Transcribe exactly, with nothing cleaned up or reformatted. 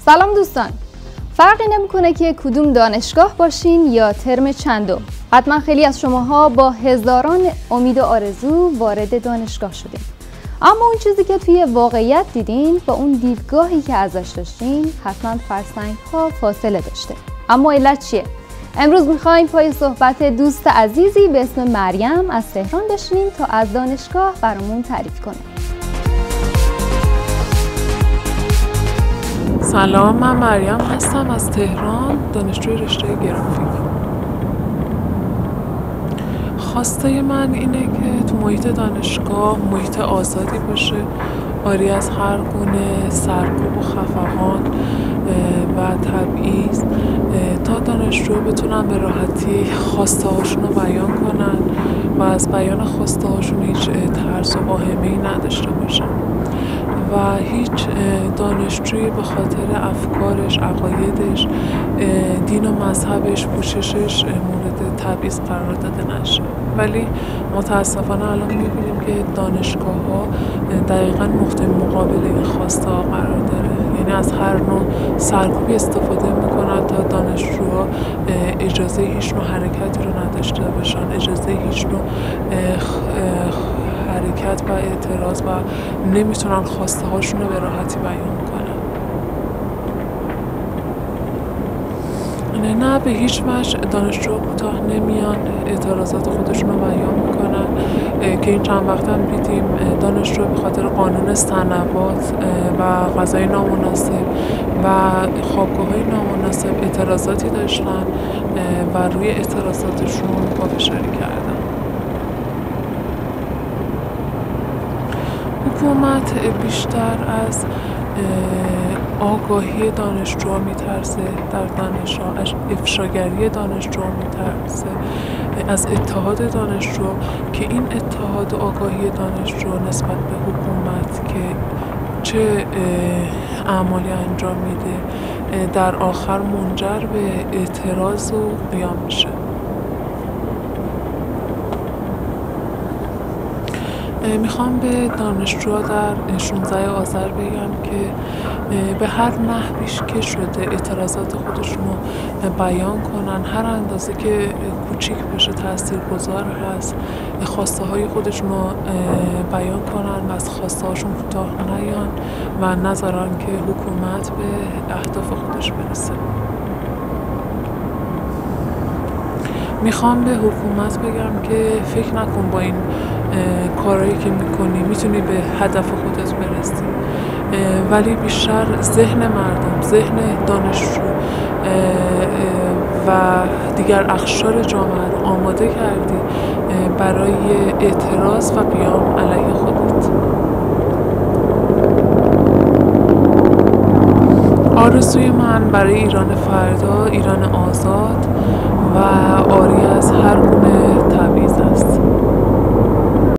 سلام دوستان، فرقی نمیکنه که کدوم دانشگاه باشین یا ترم چندم. حتما خیلی از شماها با هزاران امید و آرزو وارد دانشگاه شدین، اما اون چیزی که توی واقعیت دیدین با اون دیدگاهی که ازش داشتین حتما فرسنگ ها فاصله داشته. اما علت چیه؟ امروز میخوایم پای صحبت دوست عزیزی به اسم مریم از تهران بشینیم تا از دانشگاه برامون تعریف کنه. سلام، من مریم هستم از تهران، دانشجوی رشته گرافیک. خواسته من اینه که تو محیط دانشگاه محیط آزادی باشه، آری از هر گونه سرکوب و خفقان و تبعیض، تا دانشجو بتونن به راحتی خواسته هاشون رو بیان کنن و از بیان خواسته هاشون هیچ ترس و واهمه‌ای نداشته باشن و هیچ دانشجویی به خاطر افکارش، عقایدش، دین و مذهبش، پوششش مورد تبعیض قرار داده نشه. ولی متاسفانه الان می‌بینیم که دانشگاه‌ها دقیقاً نقطه مقابل این خواسته ها قرار داره، یعنی از هر نوع سرکوبی استفاده میکنن تا دانشجوها اجازه هیچ نوع حرکتی رو نداشته باشن، اجازه هیچ نوع حرکت و اعتراض و نمیتونن خواسته هاشون رو به راحتی بیان کنن. نه به هیچ وجه دانشجو کوتاه نمیان اعتراضات خودشون رو بیان میکنن که این چند وقت هم دیدیم دانشجو به خاطر قانون صنوات و غذای نامناسب و خوابگاه‌های نامناسب اعتراضاتی داشتن و روی اعتراضاتشون پافشاری کردن. حکومت بیشتر از آگاهی دانشجوها میترسه، در دانشجو افشاگری دانشجوها میترسه، از اتحاد دانشجو که این اتحاد و آگاهی دانشجو نسبت به حکومت که چه اعمالی انجام میده در آخر منجر به اعتراض و قیام میشه. میخوام به دانشجوها در شانزده آذر بگم که به هر نحویش که شده اعتراضات خودشون رو بیان کنن، هر اندازه که کوچیک باشه تاثیرگذار هست، خواسته های خودشون رو بیان کنن و از خواسته هاشون کوتاه نیان و نذارن که حکومت به اهداف خودش برسه. میخوام به حکومت بگم که فکر نکن با این کارهایی که میکنی میتونی به هدف خودت برسی، ولی بیشتر ذهن مردم، ذهن دانشجو و دیگر اقشار جامعه رو آماده کردی برای اعتراض و قیام علیه خودت. آرزوی من برای ایران فردا ایران آزاد و آری از هر گونه تبعیض است.